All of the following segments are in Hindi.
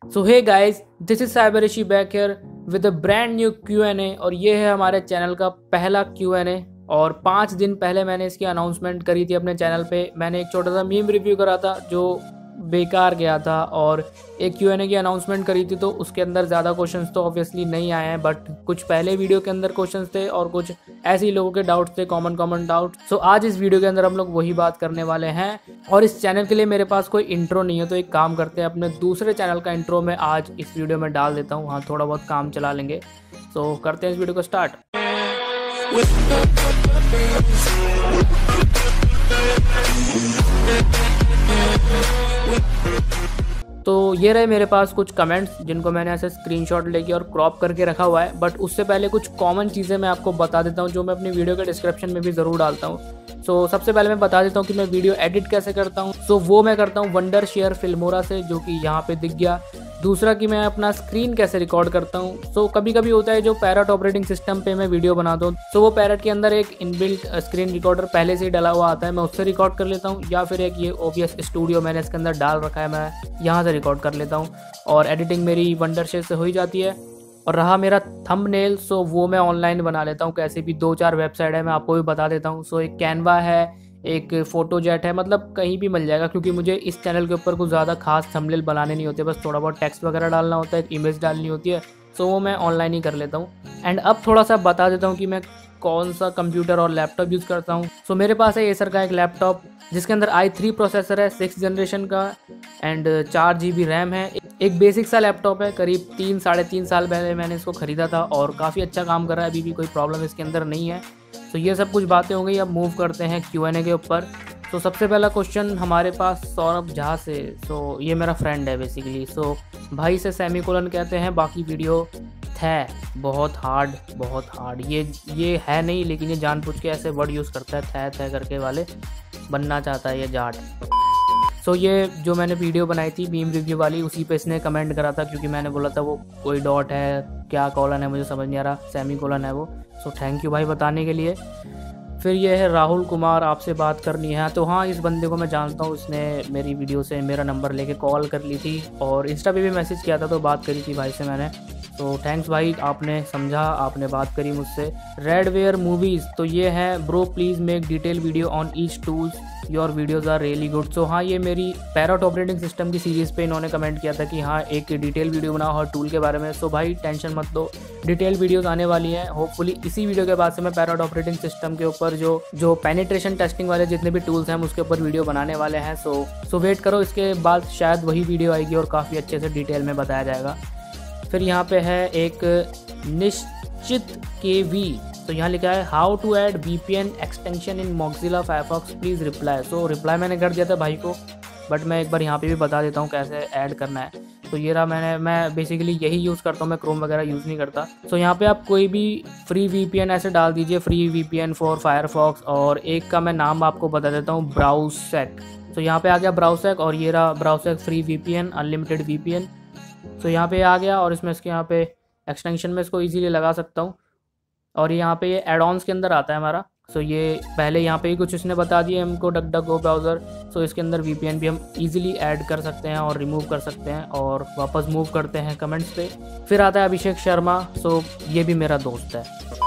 So hey guys, this is cyber Rishi back here with a brand new Q&A और ये है हमारे चैनल का पहला Q&A। और 5 दिन पहले मैंने इसकी अनाउंसमेंट करी थी अपने चैनल पे। मैंने एक छोटा सा मीम रिव्यू करा था जो बेकार गया था और एक Q&A की अनाउंसमेंट करी थी, तो उसके अंदर ज़्यादा क्वेश्चंस तो ऑब्वियसली नहीं आए हैं, बट कुछ पहले वीडियो के अंदर क्वेश्चंस थे और कुछ ऐसे ही लोगों के डाउट्स थे, कॉमन डाउट। सो आज इस वीडियो के अंदर हम लोग वही बात करने वाले हैं। और इस चैनल के लिए मेरे पास कोई इंट्रो नहीं है, तो एक काम करते हैं, अपने दूसरे चैनल का इंट्रो मैं आज इस वीडियो में डाल देता हूँ। हाँ, थोड़ा बहुत काम चला लेंगे। सो करते हैं इस वीडियो को स्टार्ट। तो ये रहे मेरे पास कुछ कमेंट्स जिनको मैंने ऐसे स्क्रीनशॉट लेके और क्रॉप करके रखा हुआ है। बट उससे पहले कुछ कॉमन चीज़ें मैं आपको बता देता हूँ जो मैं अपनी वीडियो के डिस्क्रिप्शन में भी ज़रूर डालता हूँ। सो सबसे पहले मैं बता देता हूँ कि मैं वीडियो एडिट कैसे करता हूँ। सो वो मैं करता हूँ वंडरशेयर फिल्मोरा से, जो कि यहाँ पे दिख गया। दूसरा कि मैं अपना स्क्रीन कैसे रिकॉर्ड करता हूँ। सो कभी कभी होता है जो पैरट ऑपरेटिंग सिस्टम पे मैं वीडियो बनाता हूँ, तो वो पैरट के अंदर एक इनबिल्ट स्क्रीन रिकॉर्डर पहले से ही डला हुआ आता है, मैं उससे रिकॉर्ड कर लेता हूँ। या फिर एक ये OBS स्टूडियो मैंने इसके अंदर डाल रखा है, मैं यहाँ से रिकॉर्ड कर लेता हूँ और एडिटिंग मेरी वंडरशेयर से हो ही जाती है। और रहा मेरा थंबनेल, सो वो मैं ऑनलाइन बना लेता हूँ। कैसे भी 2-4 वेबसाइट है, मैं आपको भी बता देता हूँ। सो एक कैनवा है, एक फोटोजेट है, मतलब कहीं भी मिल जाएगा, क्योंकि मुझे इस चैनल के ऊपर कुछ ज़्यादा खास थंबनेल बनाने नहीं होते, बस थोड़ा बहुत टेक्स्ट वगैरह डालना होता है, एक इमेज डालनी होती है। सो वो मैं ऑनलाइन ही कर लेता हूँ। एंड अब थोड़ा सा बता देता हूँ कि मैं कौन सा कंप्यूटर और लैपटॉप यूज़ करता हूँ। सो मेरे पास है एसर का एक लैपटॉप जिसके अंदर i3 प्रोसेसर है 6th जनरेशन का एंड 4 GB रैम है। एक बेसिक सा लैपटॉप है, करीब 3-3.5 साल पहले मैंने इसको ख़रीदा था और काफ़ी अच्छा काम कर रहा है, अभी भी कोई प्रॉब्लम इसके अंदर नहीं है। तो ये सब कुछ बातें हो गई। अब मूव करते हैं Q&A के ऊपर। तो सबसे पहला क्वेश्चन हमारे पास सौरभ झा से। सो ये मेरा फ्रेंड है बेसिकली। सो भाई से सेमीकोलन कहते हैं, बाकी वीडियो थे बहुत हार्ड। ये है नहीं, लेकिन ये जानबूझ के ऐसे वर्ड यूज़ करता है, थे करके वाले बनना चाहता है ये जाट। सो ये जो मैंने वीडियो बनाई थी मीम रिव्यू वाली, उसी पे इसने कमेंट करा था, क्योंकि मैंने बोला था वो कोई डॉट है, क्या कॉलन है मुझे समझ नहीं आ रहा, सेमी कोलन है वो। सो थैंक यू भाई बताने के लिए। फिर ये है राहुल कुमार, आपसे बात करनी है। तो हाँ, इस बंदे को मैं जानता हूँ, इसने मेरी वीडियो से मेरा नंबर लेके कॉल कर ली थी और इंस्टा पे भी मैसेज किया था, तो बात करी थी भाई से मैंने। तो थैंक्स भाई, आपने समझा, आपने बात करी मुझसे। रेडवेयर मूवीज़, तो ये है bro please make detail video on each tools, your videos are really good. So हाँ, ये मेरी पैरट ऑपरेटिंग सिस्टम की सीरीज़ पे इन्होंने कमेंट किया था कि हाँ एक डिटेल वीडियो बनाओ हर टूल के बारे में। सो भाई टेंशन मत लो, डिटेल वीडियोज़ आने वाली हैं। होपफुली इसी वीडियो के बाद से मैं पैरट ऑपरेटिंग सिस्टम के ऊपर जो पेनिट्रेशन टेस्टिंग वाले जितने भी टूल्स हैं उसके ऊपर वीडियो बनाने वाले हैं। सो वेट करो, इसके बाद शायद वही वीडियो आएगी और काफ़ी अच्छे से डिटेल में बताया जाएगा। फिर यहाँ पे है एक निश्चित KV, तो यहाँ लिखा है how to add VPN extension in Mozilla Firefox please reply. So reply मैंने कर दिया था भाई को, बट मैं एक बार यहाँ पे भी बता देता हूँ कैसे ऐड करना है। तो ये रहा, मैं बेसिकली यही यूज़ करता हूँ, मैं क्रोम वगैरह यूज़ नहीं करता। सो यहाँ पे आप कोई भी फ्री VPN ऐसे डाल दीजिए, फ्री VPN फॉर फायरफॉक्स, और एक का मैं नाम आपको बता देता हूँ, ब्राउसेक। तो यहाँ पे आ गया ब्राउसेक, और ये रहा Browsec free VPN unlimited VPN। तो यहाँ पे आ गया, और इसमें इसके यहाँ पे एक्सटेंशन में इसको इजीली लगा सकता हूँ। और यहाँ पे ये एड-ऑन्स के अंदर आता है हमारा। सो ये पहले यहाँ पे ही कुछ इसने बता दिया हमको, डकडकगो ब्राउज़र। सो इसके अंदर VPN भी हम इजीली ऐड कर सकते हैं और रिमूव कर सकते हैं। और वापस मूव करते हैं कमेंट्स पे। फिर आता है अभिषेक शर्मा। सो ये भी मेरा दोस्त है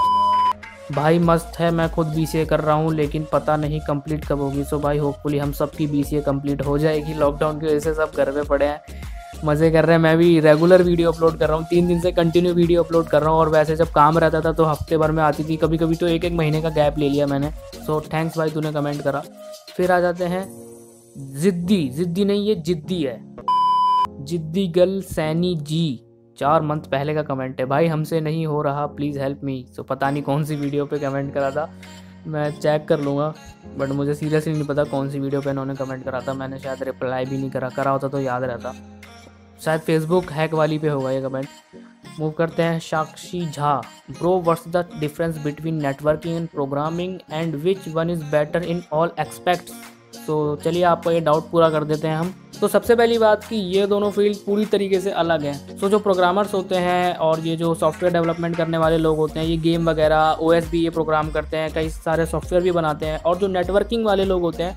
भाई, मस्त है। मैं खुद BCA कर रहा हूँ, लेकिन पता नहीं कंप्लीट कब होगी। सो भाई होपफुली हम सबकी BCA कंप्लीट हो जाएगी। लॉकडाउन की वजह से सब घर पे पड़े हैं, मज़े कर रहे हैं। मैं भी रेगुलर वीडियो अपलोड कर रहा हूँ, 3 दिन से कंटिन्यू वीडियो अपलोड कर रहा हूँ। और वैसे जब काम रहता था तो हफ्ते भर में आती थी, कभी कभी तो 1-1 महीने का गैप ले लिया मैंने। सो थैंक्स भाई, तूने कमेंट करा। फिर आ जाते हैं जिद्दी नहीं, ये जिद्दी है, जिद्दी गर्ल सैनी जी। 4 मंथ पहले का कमेंट है भाई, हमसे नहीं हो रहा प्लीज़ हेल्प मी। सो पता नहीं कौन सी वीडियो पे कमेंट करा था, मैं चेक कर लूँगा, बट मुझे सीरियसली नहीं पता कौन सी वीडियो पे इन्होंने कमेंट करा था। मैंने शायद रिप्लाई भी नहीं करा होता तो याद रहता, शायद फेसबुक हैक वाली पे होगा ये कमेंट। मूव करते हैं Sakshi Jha. Bro what's the difference between networking and programming and which one is better in all expects. तो चलिए आपका ये डाउट पूरा कर देते हैं हम। तो सबसे पहली बात कि ये दोनों फील्ड पूरी तरीके से अलग हैं। तो जो प्रोग्रामर्स होते हैं और ये जो सॉफ्टवेयर डेवलपमेंट करने वाले लोग होते हैं, ये गेम वगैरह OS भी ये प्रोग्राम करते हैं, कई सारे सॉफ्टवेयर भी बनाते हैं। और जो नेटवर्किंग वाले लोग होते हैं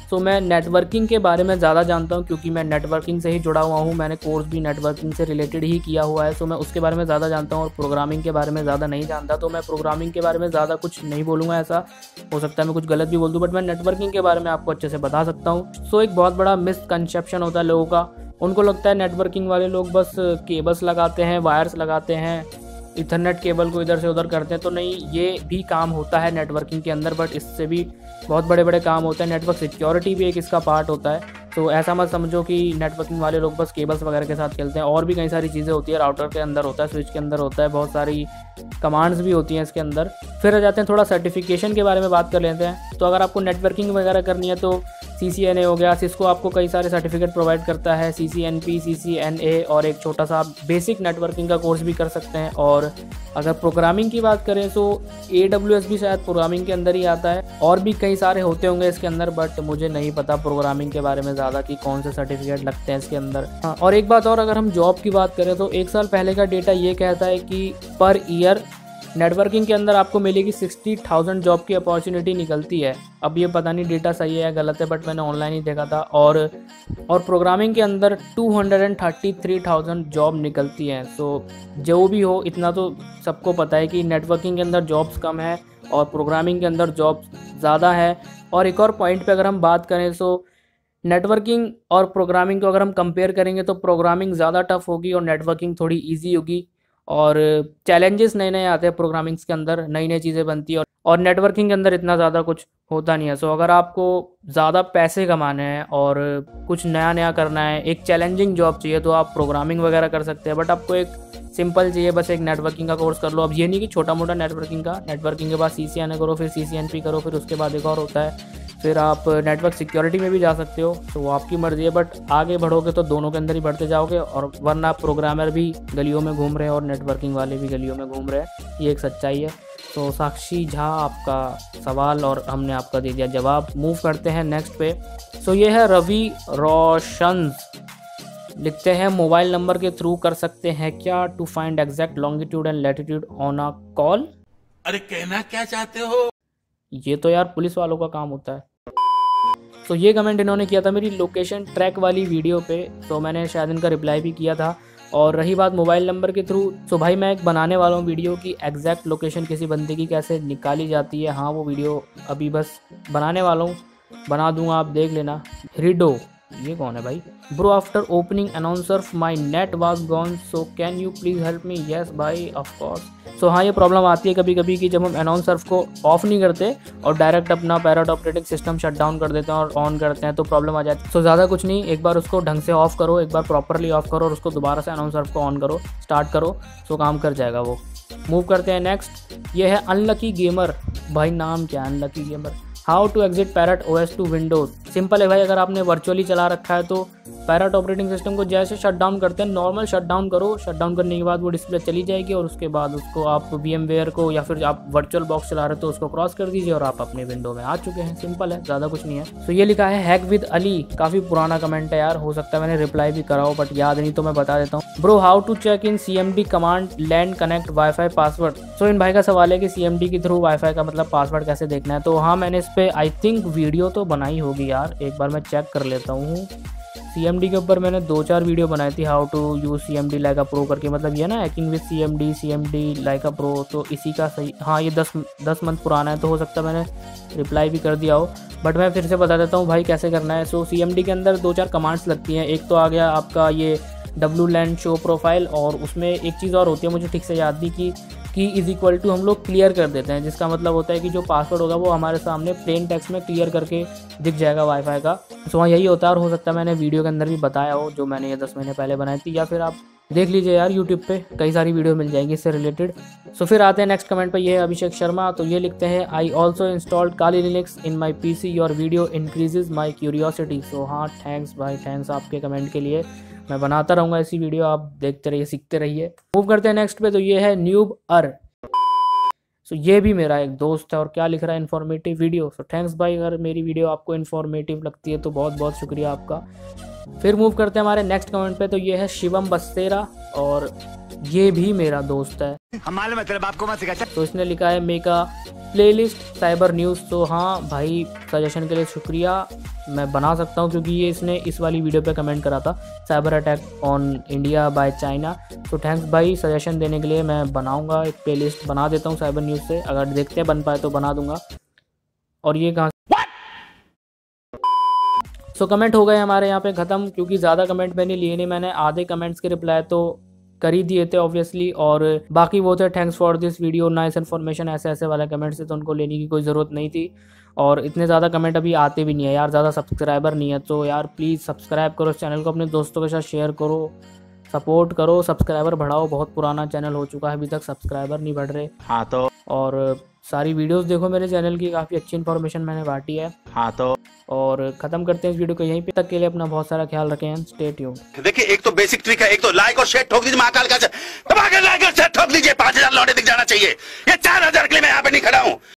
सो मैं नेटवर्किंग के बारे में ज़्यादा जानता हूँ क्योंकि मैं नेटवर्किंग से ही जुड़ा हुआ हूँ, मैंने कोर्स भी नेटवर्किंग से रिलेटेड ही किया हुआ है। सो मैं उसके बारे में ज़्यादा जानता हूँ और प्रोग्रामिंग के बारे में ज़्यादा नहीं जानता, तो मैं प्रोग्रामिंग के बारे में ज़्यादा कुछ नहीं बोलूँगा। ऐसा हो सकता है मैं कुछ गलत भी बोल दूँ, बट मैं नेटवर्किंग के बारे में आपको अच्छे से बता सकता हूँ। सो एक बहुत बड़ा मिसकंसेप्शन होता है लोगों का, उनको लगता है नेटवर्किंग वाले लोग बस केबल्स लगाते हैं, वायर्स लगाते हैं, इथरनेट केबल को इधर से उधर करते हैं। तो नहीं, ये भी काम होता है नेटवर्किंग के अंदर, बट इससे भी बहुत बड़े बड़े काम होते हैं। नेटवर्क सिक्योरिटी भी एक इसका पार्ट होता है। तो ऐसा मत समझो कि नेटवर्किंग वाले लोग बस केबल्स वगैरह के साथ खेलते हैं, और भी कई सारी चीज़ें होती है। राउटर के अंदर होता है, स्विच के अंदर होता है, बहुत सारी कमांड्स भी होती हैं इसके अंदर। फिर आ जाते हैं थोड़ा सर्टिफिकेशन के बारे में बात कर लेते हैं। तो अगर आपको नेटवर्किंग वगैरह करनी है तो CCNA हो गया, सिस्को आपको कई सारे सर्टिफिकेट प्रोवाइड करता है, CCNP, CCNA, और एक छोटा सा बेसिक नेटवर्किंग का कोर्स भी कर सकते हैं। और अगर प्रोग्रामिंग की बात करें तो AWS भी शायद प्रोग्रामिंग के अंदर ही आता है, और भी कई सारे होते होंगे इसके अंदर, बट मुझे नहीं पता प्रोग्रामिंग के बारे में ज़्यादा कि कौन से सर्टिफिकेट लगते हैं इसके अंदर। हाँ, और एक बात और, अगर हम जॉब की बात करें तो 1 साल पहले का डेटा ये कहता है कि पर ईयर नेटवर्किंग के अंदर आपको मिलेगी 60,000 जॉब की अपॉर्चुनिटी निकलती है। अब ये पता नहीं डेटा सही है या गलत है, बट मैंने ऑनलाइन ही देखा था। और प्रोग्रामिंग के अंदर 233,000 जॉब निकलती हैं। सो जो भी हो, इतना तो सबको पता है कि नेटवर्किंग के अंदर जॉब्स कम है और प्रोग्रामिंग के अंदर जॉब्स ज़्यादा है। और एक और पॉइंट पे अगर हम बात करें तो नेटवर्किंग और प्रोग्रामिंग को अगर हम कंपेयर करेंगे तो प्रोग्रामिंग ज़्यादा टफ होगी और नेटवर्किंग थोड़ी ईजी होगी। और चैलेंजेस नए नए आते हैं प्रोग्रामिंग्स के अंदर, नई नई चीज़ें बनती है, और नेटवर्किंग के अंदर इतना ज़्यादा कुछ होता नहीं है। सो अगर आपको ज़्यादा पैसे कमाने हैं और कुछ नया नया करना है, एक चैलेंजिंग जॉब चाहिए, तो आप प्रोग्रामिंग वगैरह कर सकते हैं। बट आपको एक सिंपल चाहिए, बस एक नेटवर्किंग का कोर्स कर लो। अब ये नहीं कि छोटा मोटा नेटवर्किंग के बाद CCNA करो, फिर CCNP करो, फिर उसके बाद एक और होता है, फिर आप नेटवर्क सिक्योरिटी में भी जा सकते हो। तो वो आपकी मर्ज़ी है, बट आगे बढ़ोगे तो दोनों के अंदर ही बढ़ते जाओगे। और वरना प्रोग्रामर भी गलियों में घूम रहे हैं और नेटवर्किंग वाले भी गलियों में घूम रहे हैं, ये एक सच्चाई है। तो साक्षी झा आपका सवाल और हमने आपका दे दिया जवाब। मूव करते हैं नेक्स्ट पे। सो ये है रवि रोशन, लिखते हैं मोबाइल नंबर के थ्रू कर सकते हैं क्या to find exact longitude and latitude on a call. अरे कहना क्या चाहते हो? ये तो यार पुलिस वालों का काम होता है। तो ये कमेंट इन्होंने किया था मेरी लोकेशन ट्रैक वाली वीडियो पे, तो मैंने शायद इनका रिप्लाई भी किया था। और रही बात मोबाइल नंबर के थ्रू, तो भाई मैं एक बनाने वाला हूँ वीडियो की एग्जैक्ट लोकेशन किसी बंदे की कैसे निकाली जाती है। हाँ, वो वीडियो अभी बस बनाने वाला हूँ, बना दूंगा, आप देख लेना। रिडो, ये कौन है भाई? Bro after opening announcer my net was gone, so can you please help me. Yes भाई, ऑफ कोर्स। सो हाँ, ये प्रॉब्लम आती है कभी कभी कि जब हम अनाउंसर को ऑफ नहीं करते और डायरेक्ट अपना parrot operating system shut down कर देते हैं और ऑन करते हैं तो प्रॉब्लम आ जाती है। सो ज़्यादा कुछ नहीं, एक बार उसको ढंग से ऑफ करो, एक बार प्रॉपरली ऑफ करो और उसको दोबारा से अनाउंसर को ऑन करो, स्टार्ट करो, सो काम कर जाएगा वो। मूव करते हैं नेक्स्ट। ये है अनलकी गेमर, भाई नाम क्या है unlucky gamer. How to exit parrot OS to Windows. Simple है भाई, अगर आपने वर्चुअली चला रखा है तो पैरेट ऑपरेटिंग सिस्टम को जैसे शट डाउन करते हैं नॉर्मल शट डाउन करो, शट डाउन करने के बाद वो डिस्प्ले चली जाएगी और उसके बाद उसको आप VMware को या फिर आप वर्चुअल बॉक्स चला रहे हो तो उसको क्रॉस कर दीजिए और आप अपने विंडो में आ चुके हैं। सिंपल है, ज़्यादा कुछ नहीं है। तो ये लिखा है हैक विद अली, काफ़ी पुराना कमेंट है यार, हो सकता है मैंने रिप्लाई भी करा हो बट याद नहीं, तो मैं बता देता हूँ। Bro how to check in CMD command land connect wifi password. So इन भाई का सवाल है कि CMD के थ्रू वाईफाई का मतलब पासवर्ड कैसे देखना है। तो हाँ, मैंने इस पर आई थिंक वीडियो तो बनाई होगी यार, एक बार मैं चेक कर लेता हूँ। CMD के ऊपर मैंने 2-4 वीडियो बनाई थी, how to use CMD like a pro करके, मतलब ये ना hacking with CMD like a pro, तो इसी का सही। हाँ, ये 10 मंथ पुराना है, तो हो सकता है मैंने रिप्लाई भी कर दिया हो, बट मैं फिर से बता देता हूँ भाई कैसे करना है। सो CMD के अंदर 2-4 कमांड्स लगती हैं। एक तो आ गया आपका ये WLAN शो प्रोफाइल, और उसमें एक चीज़ और होती है, मुझे ठीक से याद नहीं, कि इज इक्वल टू हम लोग क्लियर कर देते हैं, जिसका मतलब होता है कि जो पासवर्ड होगा वो हमारे सामने प्लेन टेक्स्ट में क्लियर करके दिख जाएगा वाईफाई का। सो हाँ, यही होता है, और हो सकता है मैंने वीडियो के अंदर भी बताया हो, जो मैंने ये 10 महीने पहले बनाई थी, या फिर आप देख लीजिए यार यूट्यूब पे, कई सारी वीडियो मिल जाएंगी इससे रिलेटेड। सो फिर आते हैं नेक्स्ट कमेंट पे, ये है अभिषेक शर्मा। तो ये लिखते हैं I also installed Kali Linux in my PC, your video increases my curiosity. So हाँ, थैंक्स भाई, थैंक्स आपके कमेंट के लिए, मैं बनाता रहूँगा ऐसी वीडियो, आप देखते रहिए, सीखते रहिए। मूव करते हैं नेक्स्ट पे। तो ये है न्यूब अर। सो ये भी मेरा एक दोस्त है और क्या लिख रहा है, इन्फॉर्मेटिव वीडियो। सो थैंक्स भाई, अगर मेरी वीडियो आपको इन्फॉर्मेटिव लगती है तो बहुत बहुत शुक्रिया आपका। फिर मूव करते हैं हमारे नेक्स्ट कमेंट पे। तो ये है शिवम बस्तेरा, और ये भी मेरा दोस्त है। हमारे मतलब आपको मत सिखा। तो इसने लिखा है make a playlist cyber news. तो हाँ भाई, सजेशन के लिए शुक्रिया, मैं बना सकता हूँ क्योंकि ये इसने इस वाली वीडियो पे कमेंट करा था, cyber attack on India by China. तो थैंक्स भाई सजेशन देने के लिए। मैं बनाऊँगा एक प्लेलिस्ट, बना देता हूँ साइबर न्यूज़ से, अगर देखते हैं बन पाए तो बना दूँगा। और ये कहाँ सो कमेंट हो गए हमारे यहाँ पे ख़त्म, क्योंकि ज़्यादा कमेंट मैंने लिए नहीं, मैंने आधे कमेंट्स के रिप्लाई तो कर ही दिए थे ऑब्वियसली, और बाकी वो थे thanks for this video, nice information, ऐसे ऐसे वाले कमेंट्स थे, तो उनको लेने की कोई ज़रूरत नहीं थी। और इतने ज़्यादा कमेंट अभी आते भी नहीं है यार, ज़्यादा सब्सक्राइबर नहीं है, तो यार प्लीज़ सब्सक्राइब करो इस चैनल को, अपने दोस्तों के साथ शेयर करो, सपोर्ट करो, सब्सक्राइबर बढ़ाओ। बहुत पुराना चैनल हो चुका है, अभी तक सब्सक्राइबर नहीं बढ़ रहे। हाँ तो और सारी वीडियोस देखो मेरे चैनल की, काफ़ी अच्छी इन्फॉर्मेशन मैंने बांटी है। हाँ तो और ख़त्म करते हैं इस वीडियो को यहीं पे, तक के लिए अपना बहुत सारा ख्याल रखें। Stay tuned. देखिए, एक तो बेसिक ट्रिक है, एक तो लाइक और शेयर ठोक दीजिए, महाकाल का दबा के लाइक और शेयर ठोक दीजिए, 5000 लौटे दिख जाना चाहिए। ये 4000 के लिए मैं यहाँ पे नहीं खड़ा हूँ।